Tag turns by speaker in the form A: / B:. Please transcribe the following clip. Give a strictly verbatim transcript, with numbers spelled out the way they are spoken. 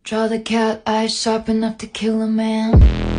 A: Draw the cat eyes sharp enough to kill a man.